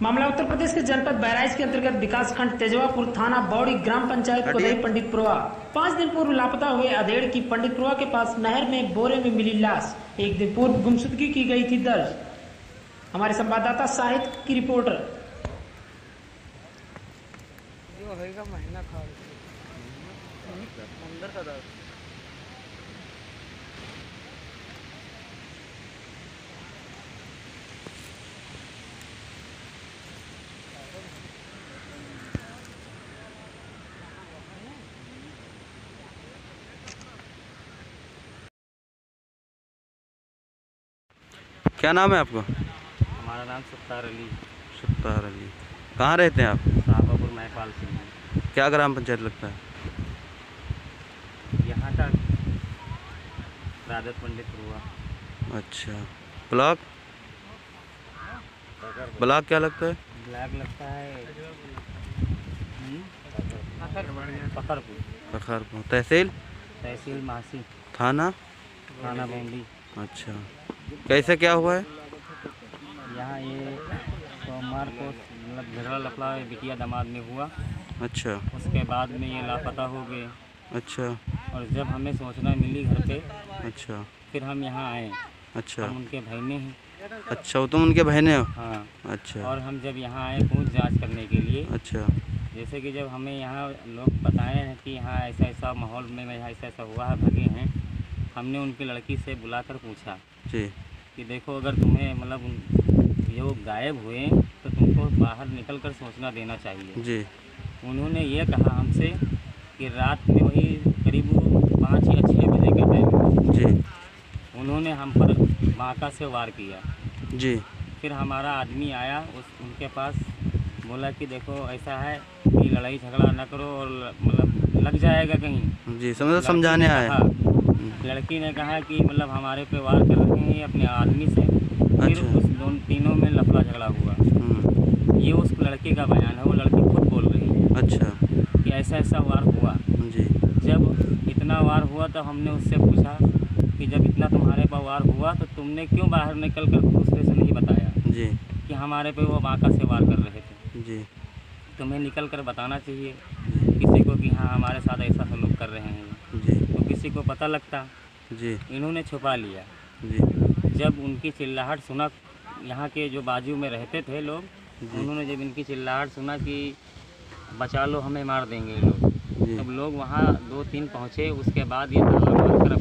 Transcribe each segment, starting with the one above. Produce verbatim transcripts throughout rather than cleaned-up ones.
मामला उत्तर प्रदेश के जनपद बहराइच के अंतर्गत विकास खंड तेजवापुर थाना बौड़ी ग्राम पंचायत कोदई पंडितपुरवा। पाँच दिन पूर्व लापता हुए अधेड़ की पंडितपुरवा के पास नहर में बोरे में मिली लाश एक दिन पूर्व गुमशुदगी की गई थी दर्ज। हमारे संवाददाता साहित्य की रिपोर्टर। क्या नाम है आपका? हमारा नाम सत्तार अली। सत्तार अली। कहाँ रहते हैं आप? साहबापुर महपाल सिंह। क्या ग्राम पंचायत लगता है? यहाँ का राजत पंडितपुरवा। अच्छा। ब्लॉक ब्लॉक क्या लगता है? ब्लॉक लगता है पकड़पुर। पखारपुर। तहसील? तहसील मासी। थाना? थाना बौंडी। अच्छा। कैसे क्या हुआ है? यहाँ ये सोमवार को मतलब झगड़ा लफड़ा बिटिया दामाद में हुआ। अच्छा। उसके बाद में ये लापता हो गए। अच्छा। और जब हमें सूचना मिली घर पे, अच्छा। फिर हम यहाँ आए। अच्छा। हम उनके बहने हैं। अच्छा, वो तुम उनके बहने हो? हाँ। अच्छा। और हम जब यहाँ आए पूछ जांच करने के लिए। अच्छा। जैसे कि जब हमें यहाँ लोग बताए हैं कि यहाँ ऐसा ऐसा माहौल में यहाँ ऐसा ऐसा हुआ है, भगे हैं, हमने उनकी लड़की से बुलाकर पूछा जी कि देखो अगर तुम्हें मतलब जो गायब हुए तो तुमको बाहर निकलकर सूचना देना चाहिए। जी। उन्होंने ये कहा हमसे कि रात में वही करीब पाँच या छः बजे के टाइम जी उन्होंने हम पर बांका से वार किया। जी। फिर हमारा आदमी आया उस उनके पास, बोला कि देखो ऐसा है कि लड़ाई झगड़ा ना करो और मतलब लग जाएगा कहीं। जी, समझ समझाने आया। लड़की ने कहा कि मतलब हमारे पे वार कर रहे हैं अपने आदमी से। फिर अच्छा। उस दोनों तीनों में लफड़ा झगड़ा हुआ। ये उस लड़के का बयान है, वो लड़की खुद बोल रही है। अच्छा। कि ऐसा ऐसा वार हुआ। जी। जब इतना वार हुआ तो हमने उससे पूछा कि जब इतना तुम्हारे पर वार हुआ तो तुमने क्यों बाहर निकल कर दूसरे से नहीं बताया? जी। कि हमारे पे वो बांका से वार कर रहे थे। जी। तुम्हें निकल कर बताना चाहिए किसी को कि हाँ हमारे साथ ऐसा सलूक कर रहे हैं। जी। तो किसी को पता लगता। जी। इन्होंने छुपा लिया। जी। जब उनकी चिल्लाहट सुना, यहाँ के जो बाजू में रहते थे लोग, उन्होंने जब इनकी चिल्लाहट सुना कि बचा लो हमें मार देंगे लोग, तब लोग वहाँ दो तीन पहुँचे। उसके बाद ये ताला मार कर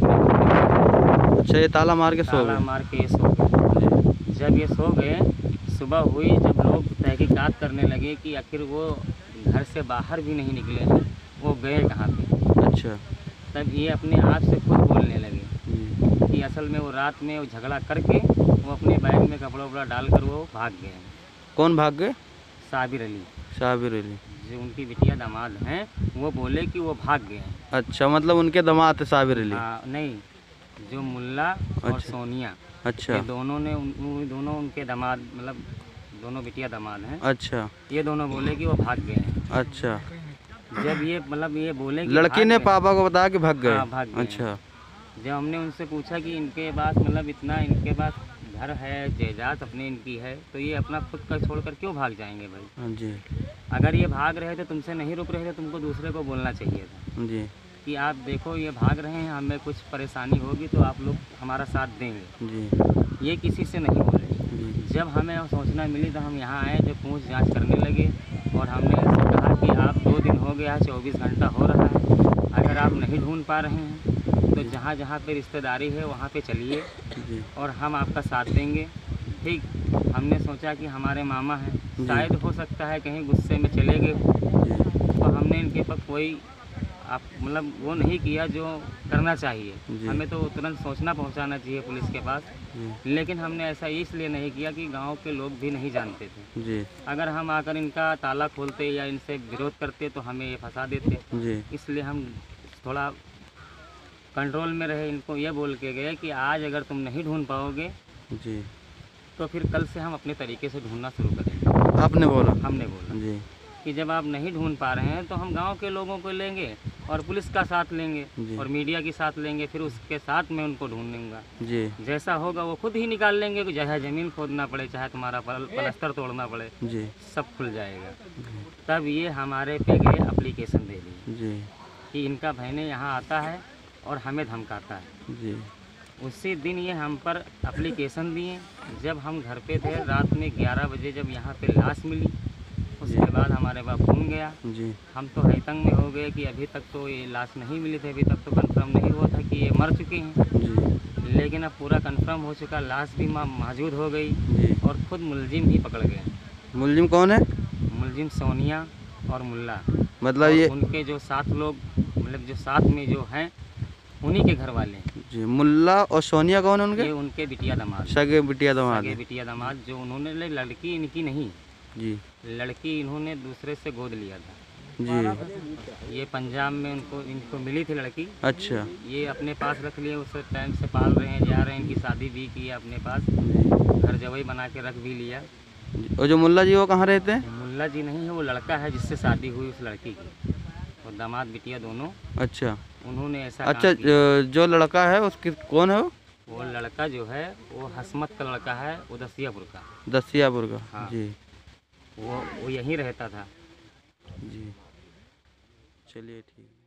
अपने अच्छा ये ताला मार के सो गए मार के ये सो गए। जब ये सो गए, सुबह हुई जब लोग तहकीकात करने लगे कि आखिर वो घर से बाहर भी नहीं निकले हैं, वो गए कहाँ पे। अच्छा। तब ये अपने आप से खुद बोलने लगे कि असल में वो रात में वो झगड़ा करके वो अपने बैग में कपड़ा वपड़ा डालकर वो भाग गए। कौन भाग गए? साबिर अली। साबिर अली जो उनकी बिटिया दामाद हैं, वो बोले कि वो भाग गए हैं। अच्छा, मतलब उनके दामाद थे साबिर अली? हाँ, नहीं, जो मुल्ला और अच्छा। सोनिया। अच्छा। ये दोनों ने उन, दोनों उनके दामाद मतलब दोनों बिटिया दामाद हैं। अच्छा। ये दोनों बोले कि वो भाग गए हैं। अच्छा। जब ये मतलब ये बोले कि लड़की ने पापा को बताया कि भाग गए? हाँ, भाग गए। अच्छा। जब हमने उनसे पूछा कि इनके पास मतलब इतना इनके पास घर है, जायदाद अपने इनकी है, तो ये अपना खुद का छोड़कर क्यों भाग जाएंगे भाई? हाँ जी। अगर ये भाग रहे थे, तुमसे नहीं रुक रहे थे, तुमको दूसरे को बोलना चाहिए था जी कि आप देखो ये भाग रहे हैं, हमें कुछ परेशानी होगी तो आप लोग हमारा साथ देंगे जी। ये किसी से नहीं बोले। जब हमें सोचना मिली तो हम यहाँ आए, जब पूछ जांच करने लगे और हमने कहा कि आप दो दिन हो गया, चौबीस घंटा हो रहा है, अगर आप नहीं ढूंढ पा रहे हैं तो जहाँ जहाँ पे रिश्तेदारी है वहाँ पे चलिए और हम आपका साथ देंगे। ठीक। हमने सोचा कि हमारे मामा हैं, शायद हो सकता है कहीं गुस्से में चले गए, तो हमने इनके पर कोई आप मतलब वो नहीं किया जो करना चाहिए। हमें तो तुरंत सोचना पहुंचाना चाहिए पुलिस के पास, लेकिन हमने ऐसा इसलिए नहीं किया कि गांव के लोग भी नहीं जानते थे जी। अगर हम आकर इनका ताला खोलते या इनसे विरोध करते तो हमें ये फंसा देते जी। इसलिए हम थोड़ा कंट्रोल में रहे। इनको ये बोल के गए कि आज अगर तुम नहीं ढूंढ पाओगे जी तो फिर कल से हम अपने तरीके से ढूंढना शुरू करेंगे। आपने बोला? हमने बोला जी। कि जब आप नहीं ढूंढ पा रहे हैं तो हम गांव के लोगों को लेंगे और पुलिस का साथ लेंगे जी। और मीडिया के साथ लेंगे, फिर उसके साथ में उनको ढूंढूंगा। जी जैसा होगा वो खुद ही निकाल लेंगे, कि चाहे ज़मीन खोदना पड़े, चाहे तुम्हारा पल- पलस्तर तोड़ना पड़े, जी सब खुल जाएगा। तब ये हमारे पे गए एप्लीकेशन दे दी जी कि इनका बहने यहाँ आता है और हमें धमकाता है। जी उसी दिन ये हम पर एप्लीकेशन दिए। जब हम घर पे थे रात में ग्यारह बजे जब यहाँ पे लाश मिली, उसके बाद हमारे पास फोन गया। जी हम तो हैतंग में हो गए कि अभी तक तो ये लाश नहीं मिली थी, अभी तक तो कंफर्म नहीं हुआ था कि ये मर चुके हैं। जी लेकिन अब पूरा कंफर्म हो चुका, लाश भी मा- मौजूद हो गई जी। और खुद मुलजिम भी पकड़ गए। मुलजिम कौन है? मुलजिम सोनिया और मुल्ला, मतलब और ये उनके जो सात लोग, मतलब जो साथ में जो हैं उन्हीं के घर वाले हैं। जी। मुल्ला और सोनिया कौन है उनके? ये उनके बिटिया दामाद, सगे बिटिया दामाद सगे है। बिटिया दामाद, जो उन्होंने ले- लड़की इनकी नहीं, जी लड़की इन्होंने दूसरे से गोद लिया था। जी। ये पंजाब में उनको इनको मिली थी लड़की, अच्छा ये अपने पास रख लिए, उस टाइम से पाल रहे हैं, जा रहे हैं, इनकी शादी भी की है अपने पास, घर जवई बना के रख भी लिया। जी। और जो मुल्ला जी वो कहाँ रहते हैं? मुल्ला जी नहीं है, वो लड़का है जिससे शादी हुई उस लड़की की, और दामाद बिटिया दोनों, अच्छा उन्होंने ऐसा अच्छा। काम किया। जो जो लड़का है उसकी कौन है वो? वो लड़का जो है वो हसमत का लड़का है, वो दसियापुर का। दसियापुर का। हाँ। जी वो वो यहीं रहता था। जी। चलिए ठीक।